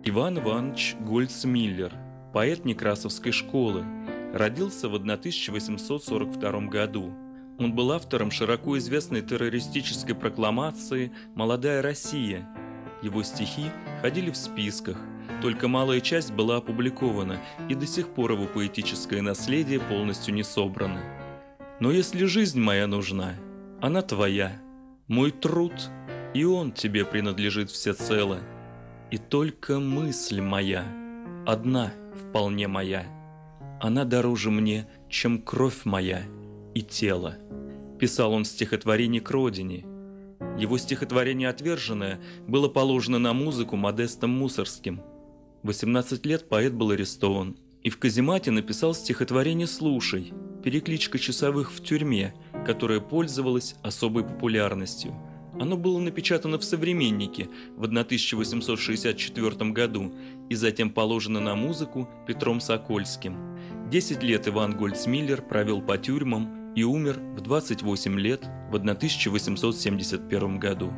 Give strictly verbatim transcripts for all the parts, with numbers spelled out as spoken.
Иван Иванович Гольцмиллер, поэт Некрасовской школы, родился в тысяча восемьсот сорок втором году. Он был автором широко известной террористической прокламации «Молодая Россия». Его стихи ходили в списках, только малая часть была опубликована, и до сих пор его поэтическое наследие полностью не собрано. Но если жизнь моя нужна, она твоя, мой труд, и он тебе принадлежит всецело. И только мысль моя, одна вполне моя, она дороже мне, чем кровь моя и тело. Писал он в стихотворении к родине. Его стихотворение «Отверженное» было положено на музыку Модестом Мусоргским. В восемнадцать лет поэт был арестован и в каземате написал стихотворение «Слушай», перекличка часовых в тюрьме, которая пользовалась особой популярностью. Оно было напечатано в «Современнике» в тысяча восемьсот шестьдесят четвёртом году и затем положено на музыку Петром Сокольским. Десять лет Иван Гольцмиллер провел по тюрьмам и умер в двадцать восемь лет в тысяча восемьсот семьдесят первом году.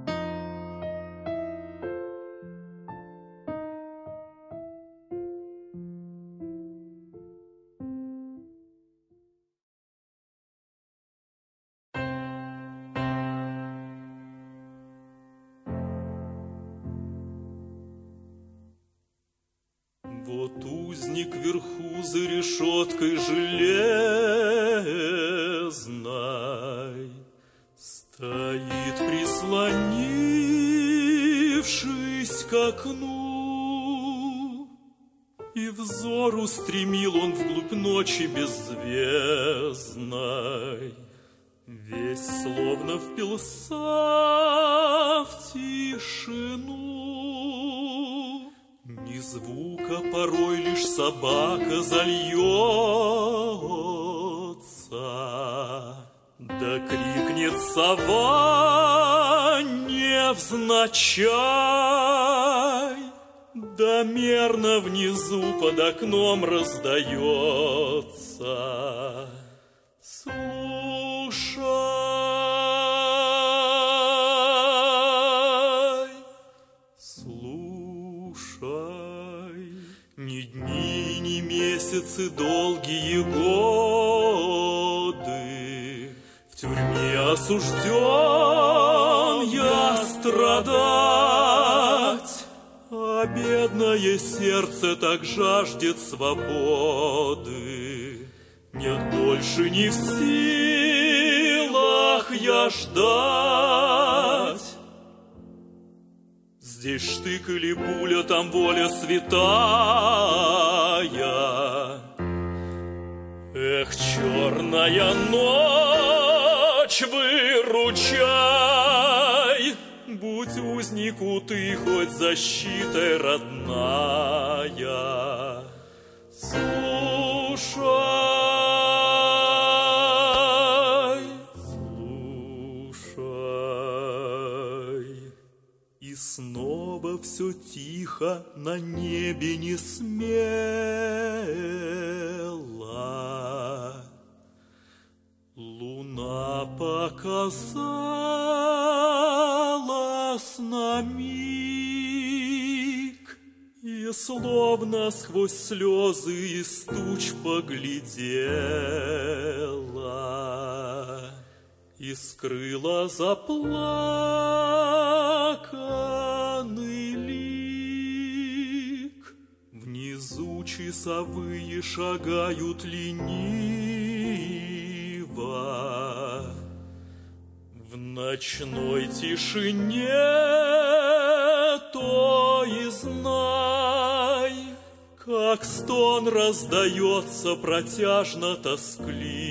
Вот узник вверху за решеткой железной стоит, прислонившись к окну, и взор устремил он вглубь ночи беззвездной, весь словно впился в тишину. Ни звука, порой лишь собака зальется, да крикнет сова невзначай, да мерно внизу под окном раздается. Слушай, ни дни, ни месяцы, долгие годы в тюрьме осужден я страдать, а бедное сердце так жаждет свободы. Нет, больше не в силах я ждать. Здесь штык или пуля, там воля святая. Эх, черная ночь, выручай, будь узнику ты хоть защитой родная. Слушай, слушай. И снова все тихо на небе не смело. Луна показалась на миг и словно сквозь слезы из туч поглядела и скрыла заплаканный лик. Внизу часовые шагают лениво, в ночной тишине то и знай, как стон раздается протяжно тоскливо.